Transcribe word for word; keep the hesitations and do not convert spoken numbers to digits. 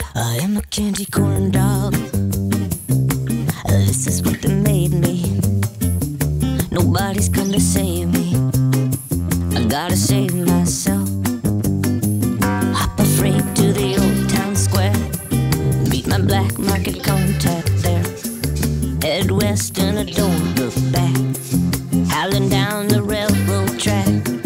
I am a candy corn dog. This is what they made me. Nobody's come to save me. I gotta save myself. Hop a freight to the old town square. Meet my black market contact there. Head west and I don't look back. Howling down the railroad track.